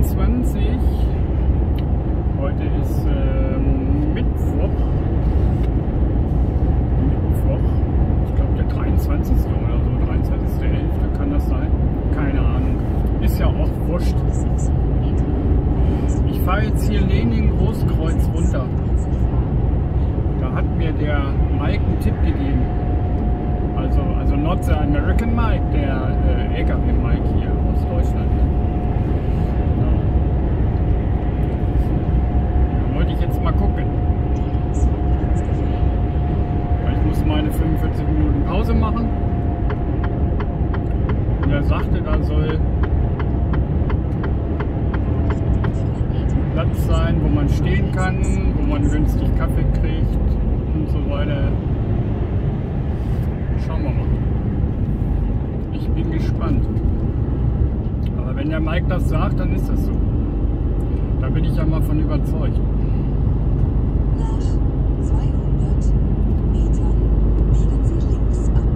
23. Heute ist Mittwoch. Ich glaube der 23. oder so. 23.11. kann das sein? Keine Ahnung. Ist ja auch wurscht. Ich fahre jetzt hier Lenin-Großkreuz runter. Da hat mir der Mike einen Tipp gegeben. Also not the American Mike, der LKW Mike hier aus Deutschland. Genau. Da wollte ich jetzt mal gucken. Ich muss meine 45 Minuten Pause machen. Und er sagte, da soll Platz sein, wo man stehen kann, wo man günstig Kaffee kriegt und so weiter. Schauen wir mal. Ich bin gespannt. Aber wenn der Mike das sagt, dann ist das so. Da bin ich ja mal von überzeugt. Nach 200 Metern biegen Sie links ab.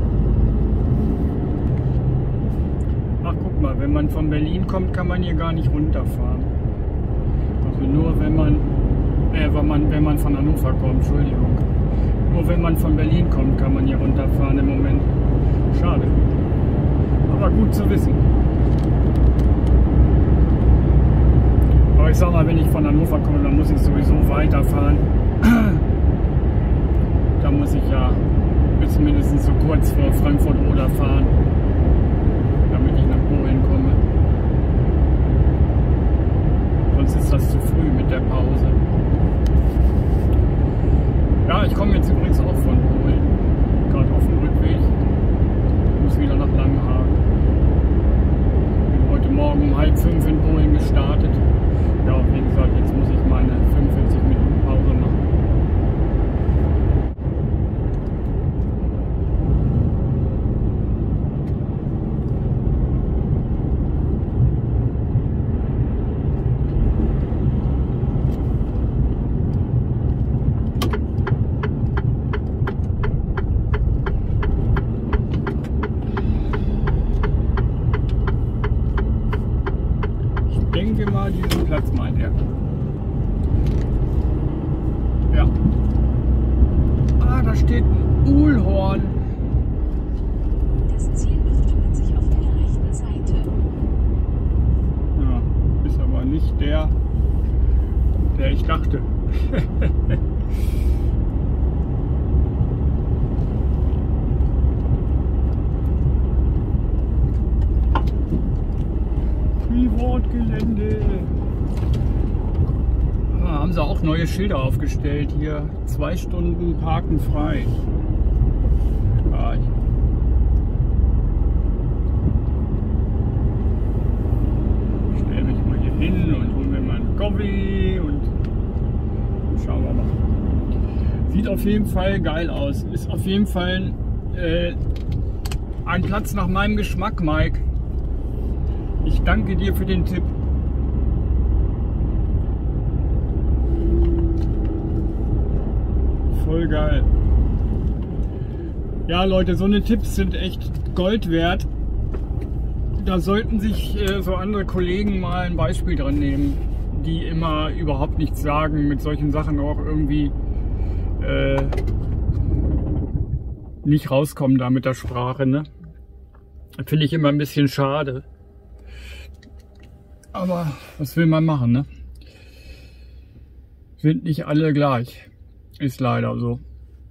Ach, guck mal, wenn man von Berlin kommt, kann man hier gar nicht runterfahren. Also nur wenn man von Hannover kommt, Entschuldigung. Nur wenn man von Berlin kommt, kann man hier runterfahren im Moment. Schade. Aber gut zu wissen. Aber ich sag mal, wenn ich von Hannover komme, dann muss ich sowieso weiterfahren. Da muss ich ja bis mindestens so kurz vor Frankfurt oder fahren, damit ich nach Polen komme. Sonst ist das zu früh mit der Pause. Ja, ich komme jetzt übrigens auch von Polen, gerade auf dem Rückweg. Ich muss wieder nach Langenhagen. Bin heute Morgen um 4:30 in Polen gestartet. Ja, und wie gesagt, jetzt muss ich meine 45 Minuten Pause machen. Ich denke mal, diesen Platz meint er. Ja. Ah, da steht ein Uhlhorn. Das Ziel befindet sich auf der rechten Seite. Ja, ist aber nicht der ich dachte. Freeport-Gelände. Ah, haben sie auch neue Schilder aufgestellt hier. 2 Stunden Parken frei. Ah, ich stelle mich mal hier hin und hole mir mal einen Coffee und schauen wir mal. Sieht auf jeden Fall geil aus. Ist auf jeden Fall ein Platz nach meinem Geschmack, Mike. Ich danke dir für den Tipp. Voll geil. Ja, Leute, so eine Tipps sind echt Gold wert. Da sollten sich so andere Kollegen mal ein Beispiel dran nehmen, die immer überhaupt nichts sagen, mit solchen Sachen auch irgendwie nicht rauskommen da mit der Sprache, ne? Finde ich immer ein bisschen schade. Aber was will man machen, ne? Sind nicht alle gleich. Ist leider so.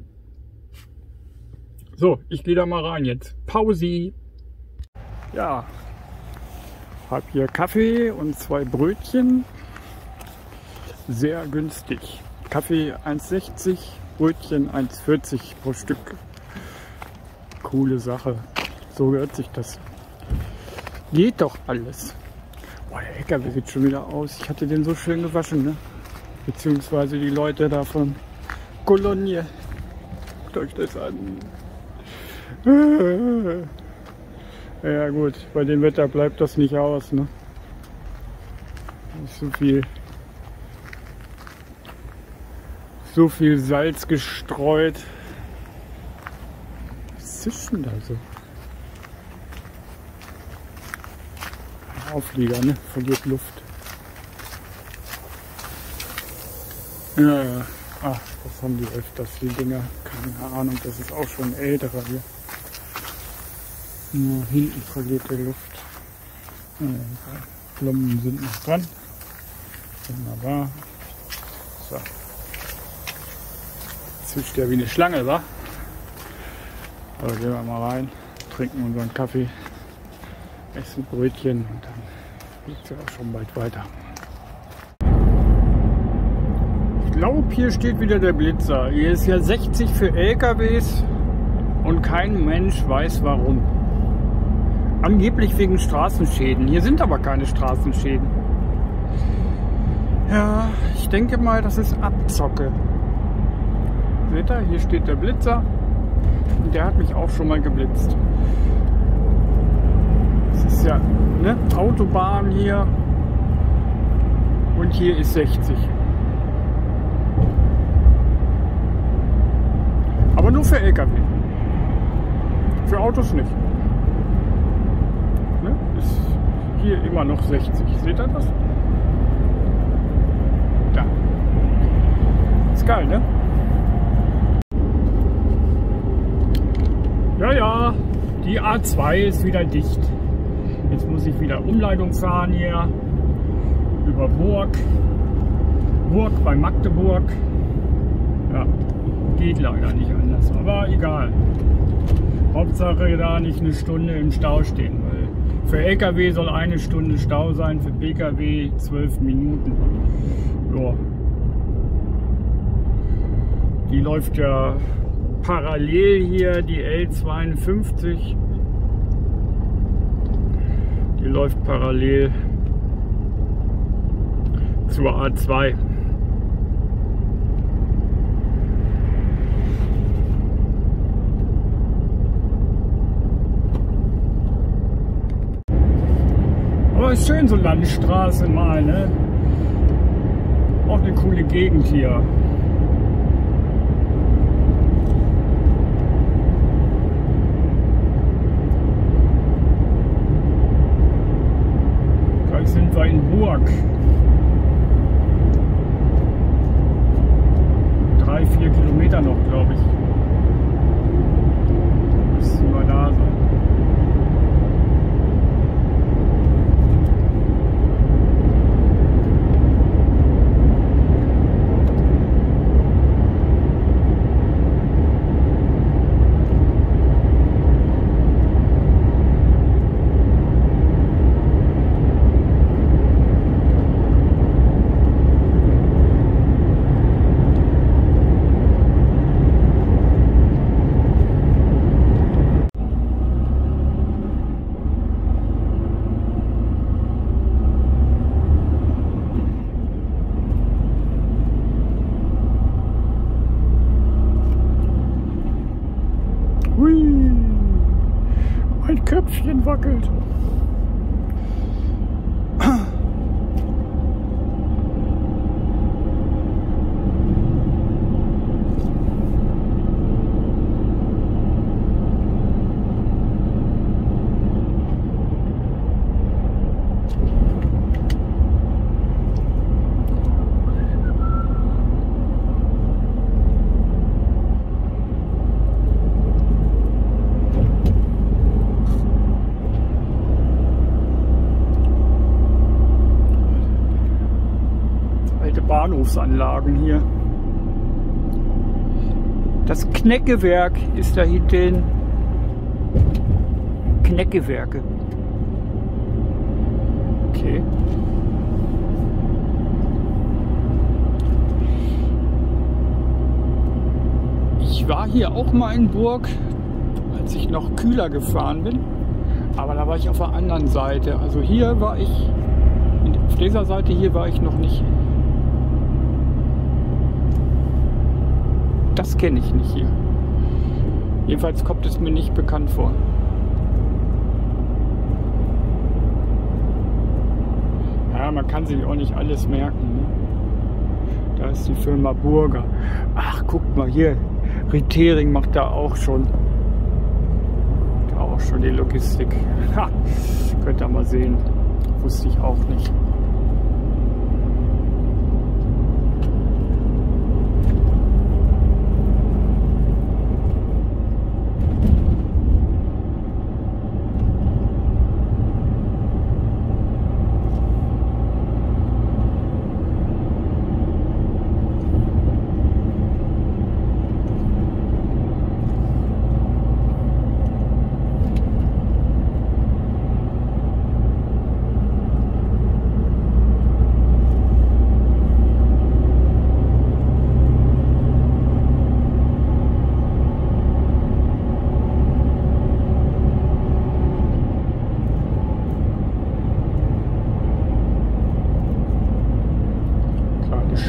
So, ich gehe da mal rein jetzt. Pausi. Ja. Hab hier Kaffee und 2 Brötchen. Sehr günstig. Kaffee 1,60, Brötchen 1,40 pro Stück. Coole Sache. So hört sich das. Geht doch alles. Boah, der LKW sieht schon wieder aus. Ich hatte den so schön gewaschen, ne? Beziehungsweise die Leute da von Kolonie. Guckt euch das an. Ja gut, bei dem Wetter bleibt das nicht aus, ne? Nicht so viel Salz gestreut. Was ist denn da so? Auflieger, ne? Verliert Luft. Ja, ja. Ach, das haben die öfters, die Dinger. Keine Ahnung, das ist auch schon ein älterer hier. Nur hinten verliert die Luft. Ja, die Klommen sind noch dran. Wunderbar. So. Zischt ja wie eine Schlange, wa? Also gehen wir mal rein, trinken unseren Kaffee, essen Brötchen und dann geht es ja auch schon bald weiter. Ich glaube, hier steht wieder der Blitzer. Hier ist ja 60 für LKWs und kein Mensch weiß warum. Angeblich wegen Straßenschäden. Hier sind aber keine Straßenschäden. Ja, ich denke mal, das ist Abzocke. Seht ihr, hier steht der Blitzer. Und der hat mich auch schon mal geblitzt. Das ist ja ne, Autobahn hier. Und hier ist 60. Aber nur für LKW. Für Autos nicht. Ne? Ist hier immer noch 60. Seht ihr das? Da. Ist geil, ne? Ja, ja, die A2 ist wieder dicht. Jetzt muss ich wieder Umleitung fahren hier. Über Burg. Burg bei Magdeburg. Ja, geht leider nicht anders, aber egal. Hauptsache da nicht eine Stunde im Stau stehen, weil für LKW soll eine Stunde Stau sein, für PKW 12 Minuten. Ja. Die läuft ja parallel hier, die L52. Die läuft parallel zur A2. Aber ist schön so Landstraße mal, ne? Auch eine coole Gegend hier. Gleich sind wir in Burg. 3-4 Kilometer noch, glaube ich. Müssen wir da sein. Hui, mein Köpfchen wackelt. Bahnhofsanlagen hier. Das Kneckewerk ist da hinten. Kneckewerke. Okay. Ich war hier auch mal in Burg, als ich noch kühler gefahren bin. Aber da war ich auf der anderen Seite. Also hier war ich, auf dieser Seite hier war ich noch nicht. Das kenne ich nicht hier. Jedenfalls kommt es mir nicht bekannt vor. Ja, man kann sich auch nicht alles merken. Ne? Da ist die Firma Burger. Ach, guckt mal hier. Ritering macht da auch schon. Da auch schon die Logistik. Ha, könnt ihr mal sehen. Wusste ich auch nicht.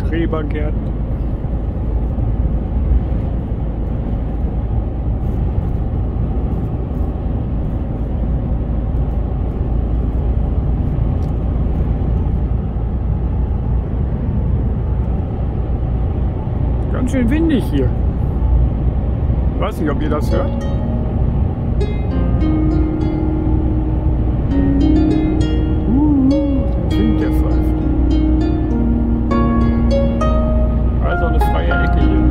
Schrebergärten. Ganz schön windig hier. Ich weiß nicht, ob ihr das hört. Der Wind, der pfeift. Also eine freie Ecke hier.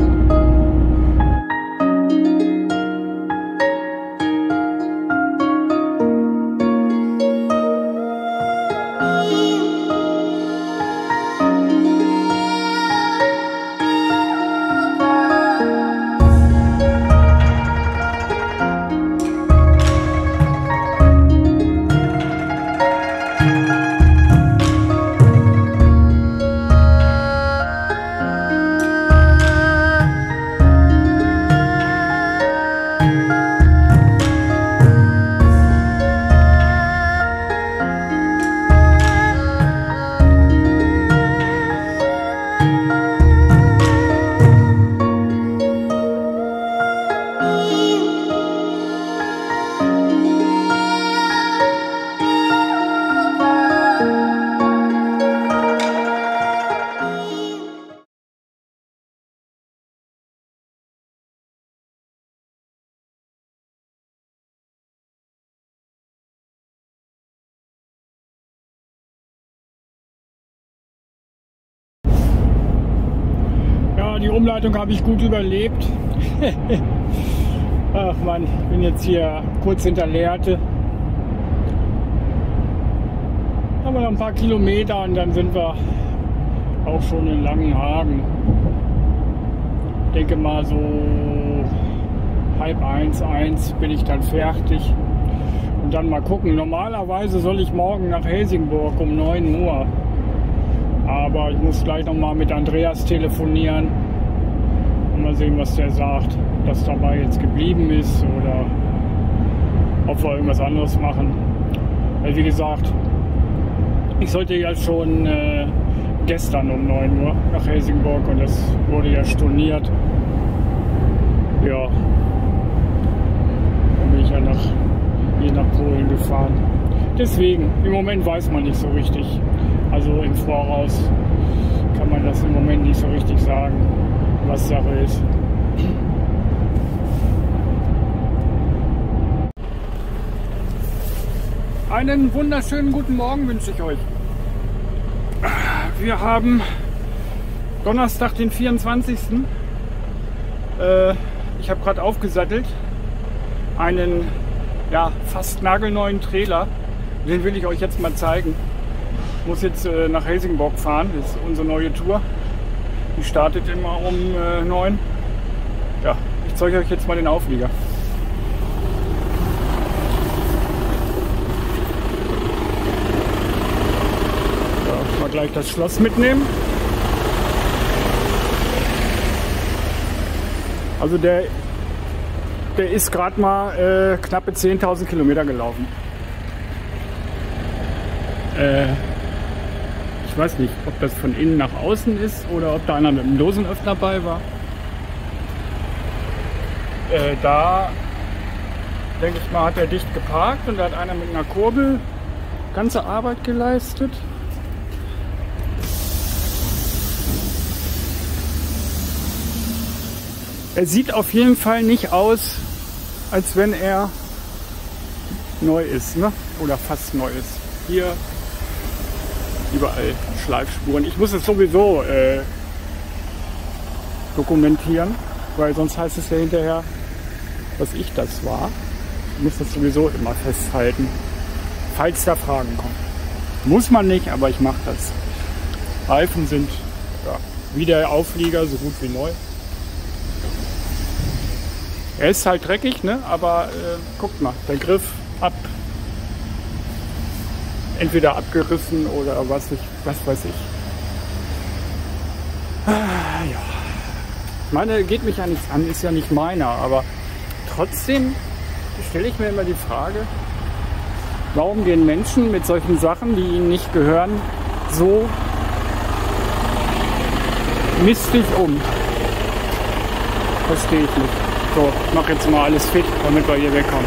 Die Umleitung habe ich gut überlebt. Ach man, ich bin jetzt hier kurz hinter Lehrte. Haben wir noch ein paar Kilometer und dann sind wir auch schon in Langenhagen. Ich denke mal so 12:30, 1 bin ich dann fertig. Und dann mal gucken. Normalerweise soll ich morgen nach Helsingborg um 9 Uhr. Aber ich muss gleich noch mal mit Andreas telefonieren. Mal sehen, was der sagt, dass dabei jetzt geblieben ist oder ob wir irgendwas anderes machen. Weil wie gesagt, ich sollte ja schon gestern um 9 Uhr nach Helsingborg und das wurde ja storniert. Ja, dann bin ich ja hier nach Polen gefahren. Deswegen, im Moment weiß man nicht so richtig. Also im Voraus kann man das im Moment nicht so richtig sagen, was Sache ist. Einen wunderschönen guten Morgen wünsche ich euch. Wir haben Donnerstag, den 24. Ich habe gerade aufgesattelt. Einen fast nagelneuen Trailer. Den will ich euch jetzt mal zeigen. Ich muss jetzt nach Helsingborg fahren. Das ist unsere neue Tour. Die startet immer um 9. Ja, ich zeige euch jetzt mal den Auflieger. So, mal gleich das Schloss mitnehmen. Also der ist gerade mal knappe 10.000 Kilometer gelaufen. Ich weiß nicht, ob das von innen nach außen ist oder ob da einer mit einem Dosenöffner bei war. Da, denke ich mal, hat er dicht geparkt und da hat einer mit einer Kurbel ganze Arbeit geleistet. Er sieht auf jeden Fall nicht aus, als wenn er neu ist, ne? Oder fast neu ist. Hier überall Schleifspuren. Ich muss es sowieso dokumentieren, weil sonst heißt es ja hinterher, dass ich das war. Ich muss das sowieso immer festhalten, falls da Fragen kommen. Muss man nicht, aber ich mache das. Reifen sind wie der Auflieger, so gut wie neu. Er ist halt dreckig, ne? Aber guckt mal, der Griff entweder abgerissen oder was weiß ich. Ja. Meine geht mich ja nichts an, ist ja nicht meiner, aber trotzdem stelle ich mir immer die Frage, warum gehen Menschen mit solchen Sachen, die ihnen nicht gehören, so misst dich um. Verstehe ich nicht. So, ich mache jetzt mal alles fit, damit wir hier wegkommen.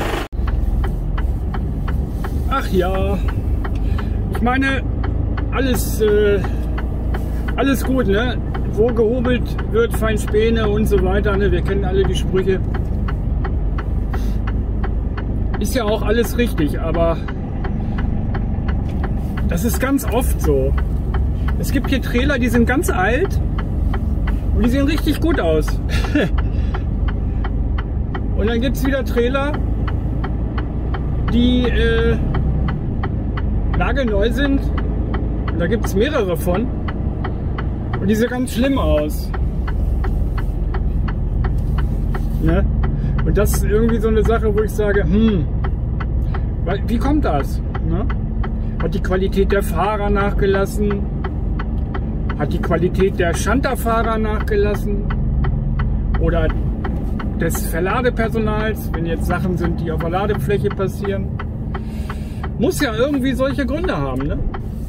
Ach ja, ich meine, alles gut, ne? Wo gehobelt wird, fein Späne und so weiter, ne? Wir kennen alle die Sprüche. Ist ja auch alles richtig, aber das ist ganz oft so. Es gibt hier Trailer, die sind ganz alt und die sehen richtig gut aus. Und dann gibt es wieder Trailer, die nagelneu sind. Und da gibt es mehrere von. Und die sehen ganz schlimm aus. Ne? Und das ist irgendwie so eine Sache, wo ich sage, wie kommt das? Ne? Hat die Qualität der Fahrer nachgelassen? Hat die Qualität der Shunter-Fahrer nachgelassen? Oder des Verladepersonals, wenn jetzt Sachen sind, die auf der Ladefläche passieren? Muss ja irgendwie solche Gründe haben, ne?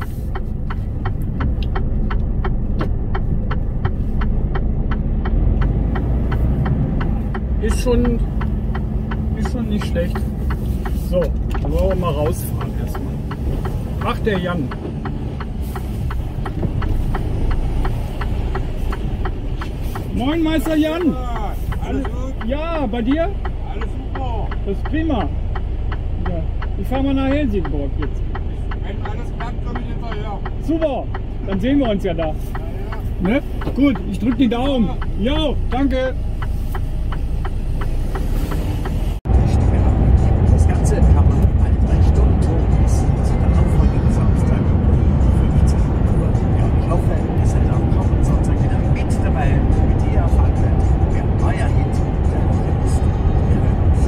Ist schon nicht schlecht. So, dann wollen wir mal rausfahren erstmal. Ach, der Jan. Moin, Meister Jan. Ja, alles gut? Ja, bei dir? Alles super. Das ist prima. Ja. Ich fahre mal nach Helsingborg jetzt. Wenn alles klappt, komme ich hinterher. Super, dann sehen wir uns ja da. Ja, ja. Ne? Gut, ich drücke die Daumen. Jo, danke. Das Ganze kann man alle 3 Stunden bis zu der nachfolgenden Samstag 15 Uhr. Ja, ich hoffe, ihr seid am kommenden Sonntag wieder mit dabei, mit ihr erfahren könnt, wer euer Hit der Woche ist. Wir hören uns.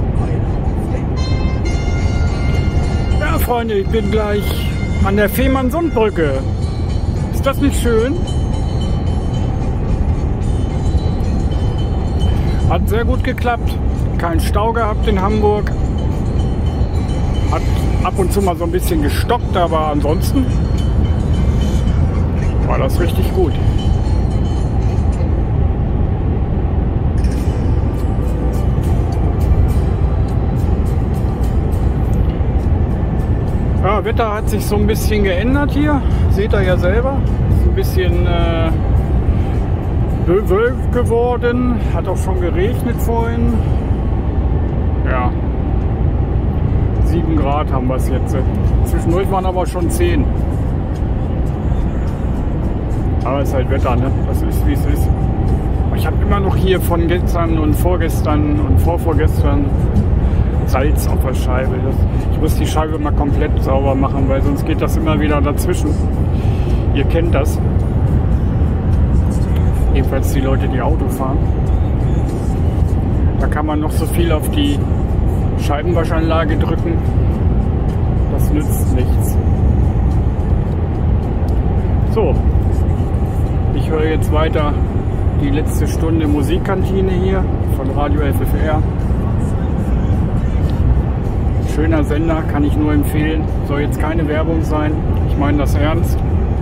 Euer Flip. Ja, Freunde, ich bin gleich an der Fehmarnsundbrücke. Ist das nicht schön? Hat sehr gut geklappt. Kein Stau gehabt in Hamburg. Hat ab und zu mal so ein bisschen gestockt, aber ansonsten war das richtig gut. Ja, Wetter hat sich so ein bisschen geändert hier. Seht ihr ja selber. Ist ein bisschen bewölkt geworden. Hat auch schon geregnet vorhin. Ja. 7 Grad haben wir es jetzt. Zwischendurch waren aber schon 10. Aber es ist halt Wetter, ne? Das ist wie es ist. Ich habe immer noch hier von gestern und vorgestern und vorvorgestern Salz auf der Scheibe. Ich muss die Scheibe mal komplett sauber machen, weil sonst geht das immer wieder dazwischen. Ihr kennt das. Jedenfalls die Leute, die Auto fahren. Da kann man noch so viel auf die Scheibenwaschanlage drücken. Das nützt nichts. So, ich höre jetzt weiter die letzte Stunde Musikkantine hier von Radio FFR. Schöner Sender, kann ich nur empfehlen. Soll jetzt keine Werbung sein. Ich meine das ernst.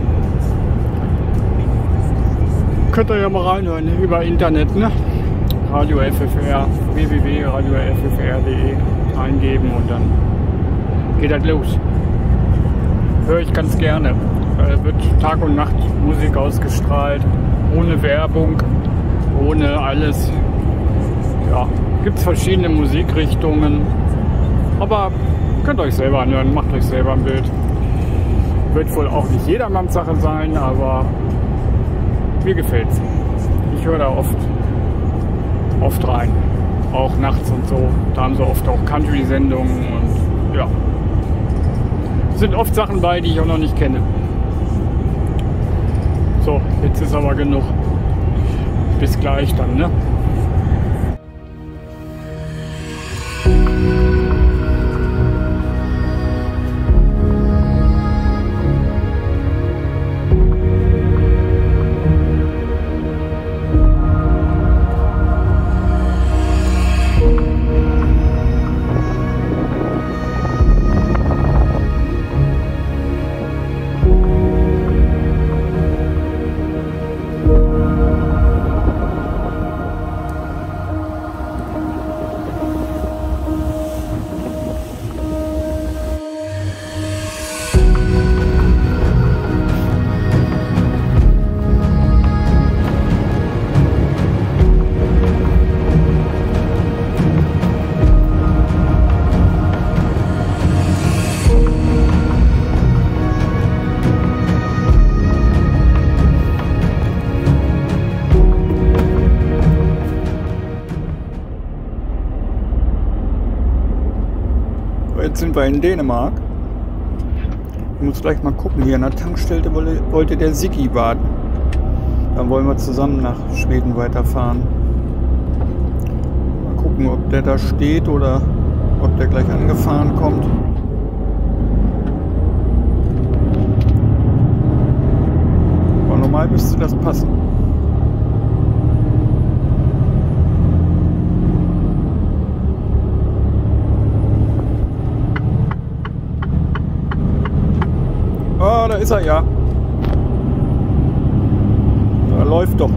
Könnt ihr ja mal reinhören über Internet, ne? Radio FFR, www.radioffr.de eingeben und dann geht das los. Höre ich ganz gerne. Wird Tag und Nacht Musik ausgestrahlt, ohne Werbung, ohne alles. Ja, gibt es verschiedene Musikrichtungen, aber könnt euch selber anhören, macht euch selber ein Bild. Wird wohl auch nicht jedermanns Sache sein, aber mir gefällt's. Ich höre da oft rein, auch nachts und so. Da haben sie oft auch Country-Sendungen und ja, sind oft Sachen bei, die ich auch noch nicht kenne. So, jetzt ist aber genug. Bis gleich dann, ne? sind wir in Dänemark. Ich muss gleich mal gucken. Hier an der Tankstelle wollte der Siggi warten. Dann wollen wir zusammen nach Schweden weiterfahren. Mal gucken, ob der da steht oder ob der gleich angefahren kommt. Aber normal müsste das passen. Oh, da ist er ja. Da läuft doch.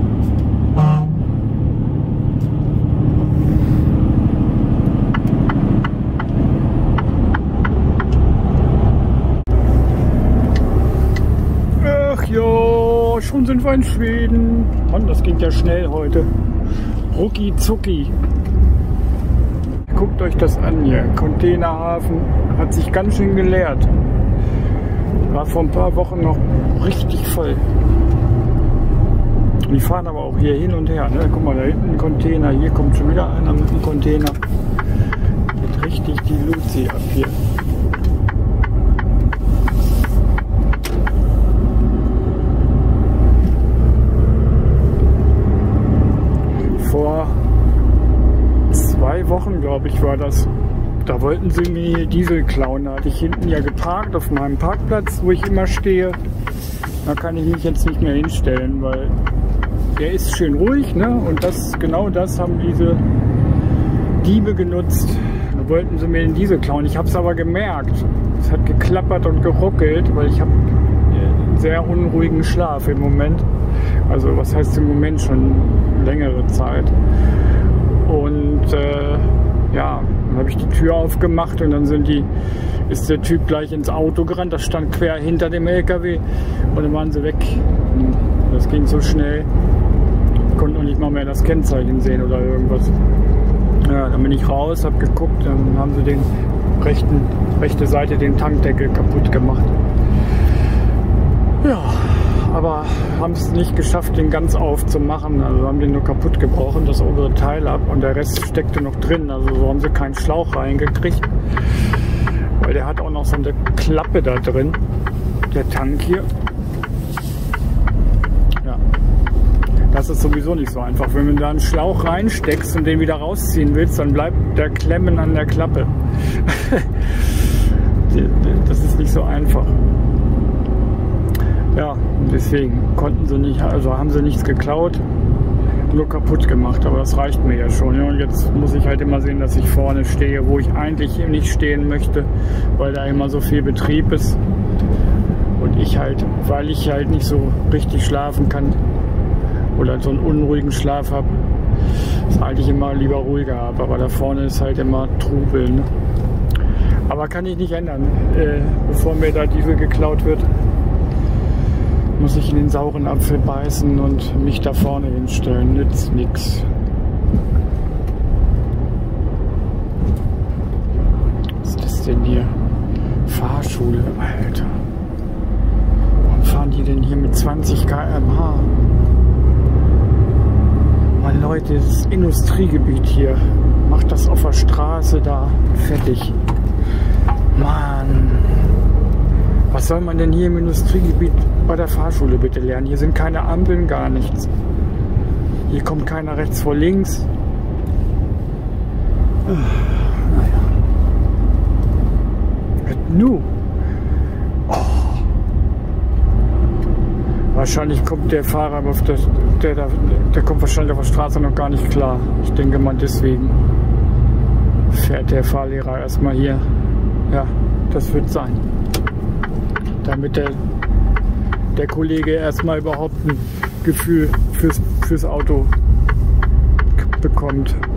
Ach ja, schon sind wir in Schweden. Mann, das ging ja schnell heute. Rucki zucki. Guckt euch das an hier. Containerhafen hat sich ganz schön geleert. War vor ein paar Wochen noch richtig voll. Die fahren aber auch hier hin und her. Ne? Guck mal, da hinten ein Container. Hier kommt schon wieder einer mit einem Container. Geht richtig die Luzi ab hier. Vor 2 Wochen, glaube ich, war das. Da wollten sie mir Diesel klauen. Da hatte ich hinten ja geparkt auf meinem Parkplatz, wo ich immer stehe. Da kann ich mich jetzt nicht mehr hinstellen, weil der ist schön ruhig, ne? Und genau das haben diese Diebe genutzt. Da wollten sie mir den Diesel klauen. Ich habe es aber gemerkt. Es hat geklappert und geruckelt, weil ich habe einen sehr unruhigen Schlaf im Moment. Also was heißt im Moment, schon längere Zeit. Und ja, dann habe ich die Tür aufgemacht und dann ist der Typ gleich ins Auto gerannt. Das stand quer hinter dem LKW und dann waren sie weg. Das ging so schnell. Ich konnte noch nicht mal mehr das Kennzeichen sehen oder irgendwas. Ja, dann bin ich raus, habe geguckt, dann haben sie den rechte Seite den Tankdeckel kaputt gemacht. Ja, aber haben es nicht geschafft, den ganz aufzumachen. Also haben den nur kaputt gebrochen, das obere Teil ab und der Rest steckte noch drin. Also so haben sie keinen Schlauch reingekriegt, weil der hat auch noch so eine Klappe da drin, der Tank hier. Ja, das ist sowieso nicht so einfach. Wenn du da einen Schlauch reinsteckst und den wieder rausziehen willst, dann bleibt der Klemmen an der Klappe. Das ist nicht so einfach. Ja, deswegen konnten sie nicht, also haben sie nichts geklaut, nur kaputt gemacht, aber das reicht mir ja schon. Ja, und jetzt muss ich halt immer sehen, dass ich vorne stehe, wo ich eigentlich nicht stehen möchte, weil da immer so viel Betrieb ist. Und ich halt, weil ich halt nicht so richtig schlafen kann oder so einen unruhigen Schlaf habe, ist eigentlich immer lieber ruhiger habe, aber da vorne ist halt immer Trubel. Ne? Aber kann ich nicht ändern, bevor mir da Diesel geklaut wird. Muss ich in den sauren Apfel beißen und mich da vorne hinstellen. Nützt nix. Was ist das denn hier? Fahrschule, Alter. Warum fahren die denn hier mit 20 km/h? Mann, Leute, das ist Industriegebiet hier. Macht das auf der Straße da fertig. Mann. Was soll man denn hier im Industriegebiet bei der Fahrschule bitte lernen? Hier sind keine Ampeln, gar nichts. Hier kommt keiner rechts vor links. Naja. Nu. Oh. Wahrscheinlich kommt der Fahrer auf der kommt wahrscheinlich auf der Straße noch gar nicht klar. Ich denke mal deswegen fährt der Fahrlehrer erstmal hier. Ja, das wird sein. Damit der Kollege erstmal überhaupt ein Gefühl fürs Auto bekommt.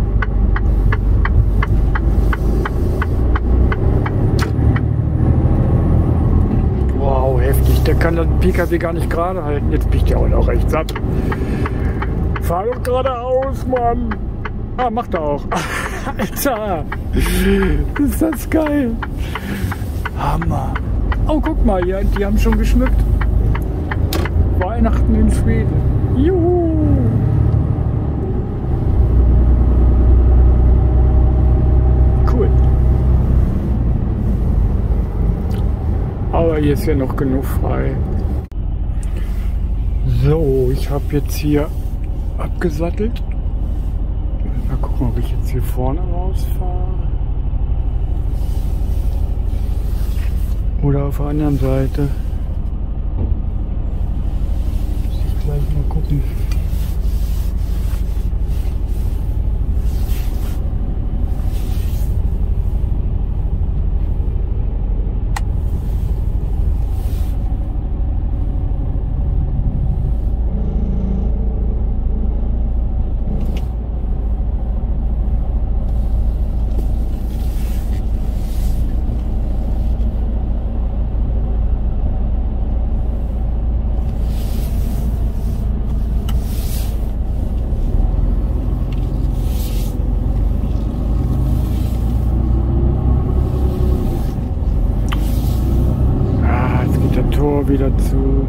Wow, heftig. Der kann den PKW gar nicht gerade halten. Jetzt biegt der auch rechts ab. Fahr doch geradeaus, Mann. Ah, macht er auch. Alter, ist das geil. Hammer. Oh, guck mal, die haben schon geschmückt. Weihnachten in Schweden. Juhu. Cool. Aber hier ist ja noch genug frei. So, ich habe jetzt hier abgesattelt. Mal gucken, ob ich jetzt hier vorne rausfahre. Oder auf der anderen Seite. Muss ich gleich mal gucken. Tor wieder zu.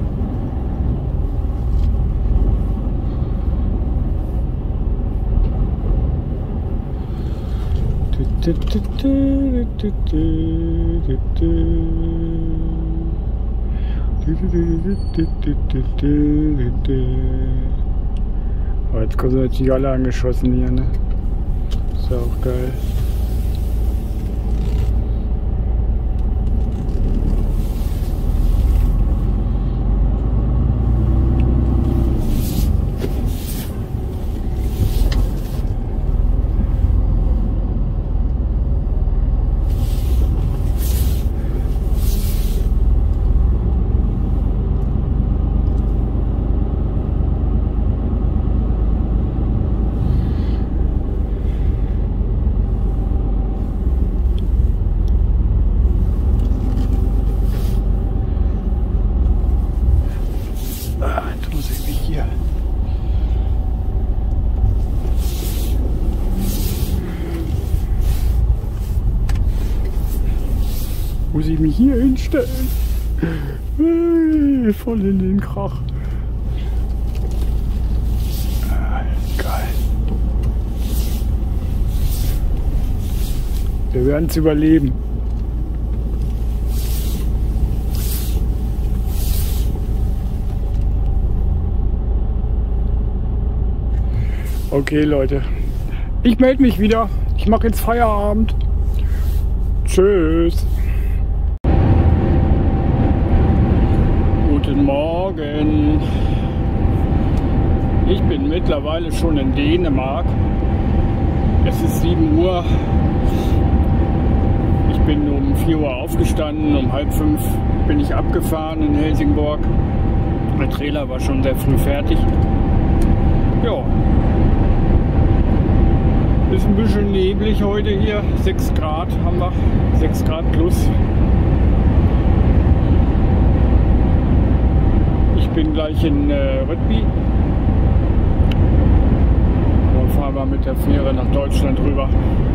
Oh, jetzt kommen sie natürlich alle angeschossen hier, ne? Ist ja auch geil. Muss ich mich hier hinstellen? Voll in den Krach. Geil. Wir werden es überleben. Okay, Leute. Ich melde mich wieder. Ich mache jetzt Feierabend. Tschüss. Guten Morgen. Ich bin mittlerweile schon in Dänemark. Es ist 7 Uhr. Ich bin um 4 Uhr aufgestanden. Um halb 5 bin ich abgefahren in Helsingborg. Der Trailer war schon sehr früh fertig. Ja. Ist ein bisschen neblig heute hier. 6 Grad haben wir. 6 Grad plus. Ich bin gleich in Rødby. Dann fahren wir mit der Fähre nach Deutschland rüber.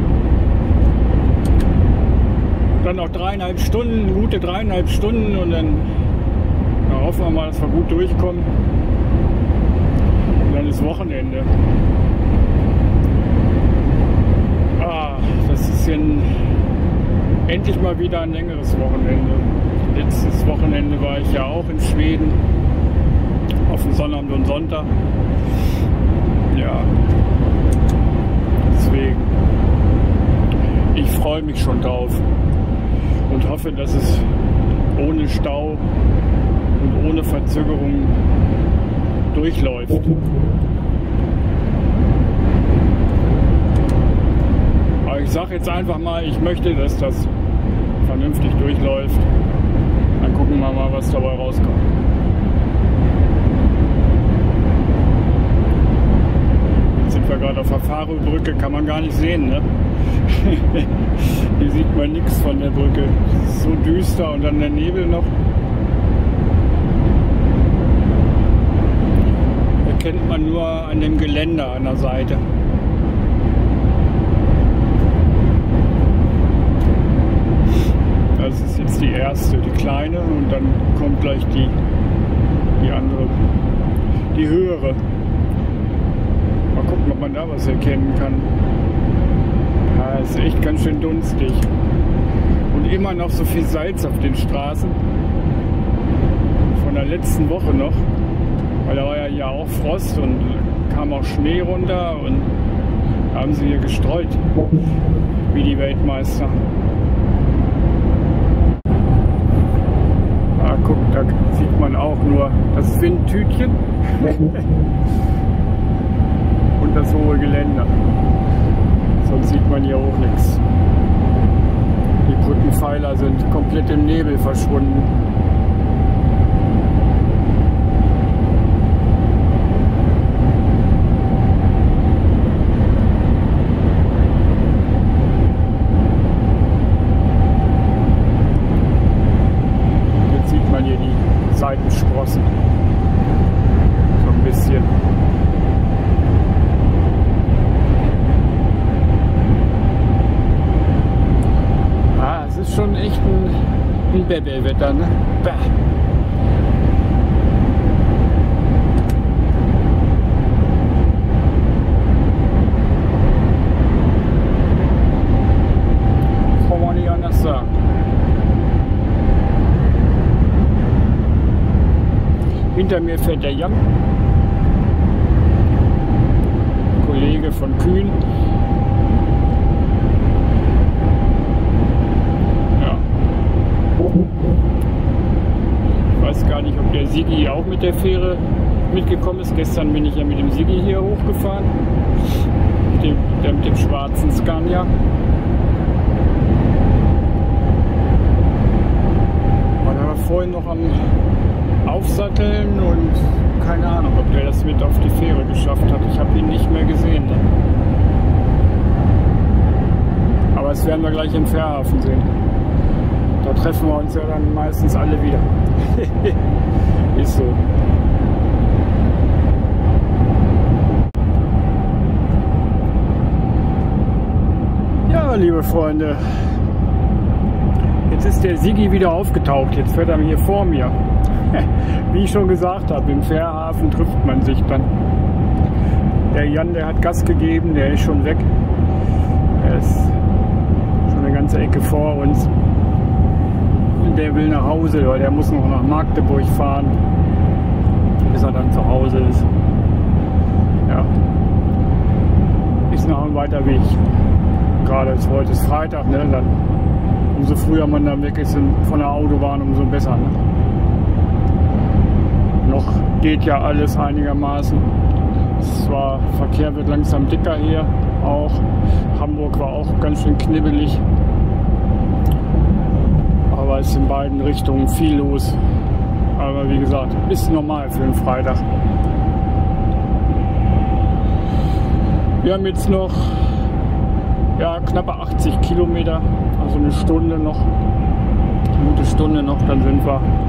Dann noch 3,5 Stunden, gute 3,5 Stunden und dann hoffen wir mal, dass wir gut durchkommen. Und dann ist Wochenende. Das ist endlich mal wieder ein längeres Wochenende. Letztes Wochenende war ich ja auch in Schweden. Auf dem Sonnabend und Sonntag. Ja. Deswegen. Ich freue mich schon drauf. Und hoffe, dass es ohne Stau und ohne Verzögerung durchläuft. Aber ich sage jetzt einfach mal, ich möchte, dass das vernünftig durchläuft. Dann gucken wir mal, was dabei rauskommt. Jetzt sind wir gerade auf der Faro-Brücke, kann man gar nicht sehen, ne? Hier sieht man nichts von der Brücke. Es ist so düster und dann der Nebel noch. Erkennt man nur an dem Geländer an der Seite. Das ist jetzt die erste, die kleine, und dann kommt gleich die andere, die höhere. Mal gucken, ob man da was erkennen kann. Ja, ist echt ganz schön dunstig. Und immer noch so viel Salz auf den Straßen. Von der letzten Woche noch. Weil da war ja hier auch Frost und kam auch Schnee runter und da haben sie hier gestreut. Wie die Weltmeister. Ah, guck, da sieht man auch nur das Windtütchen und das hohe Geländer. Sonst sieht man hier auch nichts. Die Brückenpfeiler sind komplett im Nebel verschwunden. Jetzt sieht man hier die Seitensprossen. So ein bisschen. Es ist schon echt ein Bäbelwetter, ne? Bäh. Kann man nicht anders sagen. Hinter mir fährt der Jan, Kollege von Kühn. Ich weiß gar nicht, ob der Sigi auch mit der Fähre mitgekommen ist. Gestern bin ich ja mit dem Sigi hier hochgefahren. Mit dem schwarzen Scania. Und er war vorhin noch am Aufsatteln und keine Ahnung, ob der das mit auf die Fähre geschafft hat. Ich habe ihn nicht mehr gesehen. Ne? Aber das werden wir gleich im Fährhafen sehen. Da treffen wir uns ja dann meistens alle wieder. Ist so. Ja, liebe Freunde. Jetzt ist der Sigi wieder aufgetaucht. Jetzt fährt er hier vor mir. Wie ich schon gesagt habe, im Fährhafen trifft man sich dann. Der Jan, der hat Gas gegeben, der ist schon weg. Er ist schon eine ganze Ecke vor uns. Der will nach Hause, weil der muss noch nach Magdeburg fahren, bis er dann zu Hause ist. Ja, ist noch ein weiter Weg. Gerade heute ist Freitag, ne? Dann, umso früher man dann weg ist von der Autobahn, umso besser. Ne? Noch geht ja alles einigermaßen. Zwar Verkehr wird langsam dicker hier, auch Hamburg war auch ganz schön knibbelig. Aber es ist in beiden Richtungen viel los. Aber wie gesagt, ist normal für einen Freitag. Wir haben jetzt noch knappe 80 Kilometer, also eine Stunde noch, eine gute Stunde noch, dann sind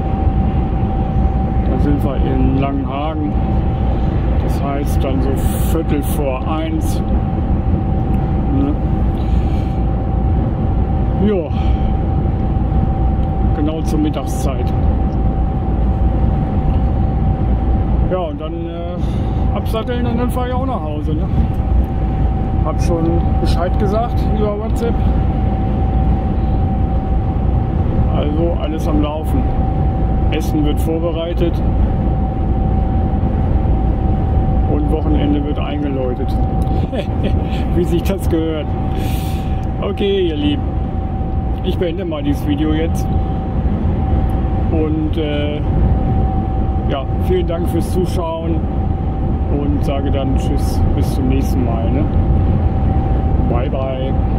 wir in Langenhagen. Das heißt dann so 1:15. Ne? Ja. Genau zur Mittagszeit. Ja, und dann absatteln und dann fahre ich auch nach Hause. Ne? Hab schon Bescheid gesagt über WhatsApp. Also alles am Laufen. Essen wird vorbereitet. Und Wochenende wird eingeläutet. Wie sich das gehört. Okay, ihr Lieben. Ich beende mal dieses Video jetzt. Und vielen Dank fürs Zuschauen und sage dann Tschüss, bis zum nächsten Mal. Ne? Bye, bye.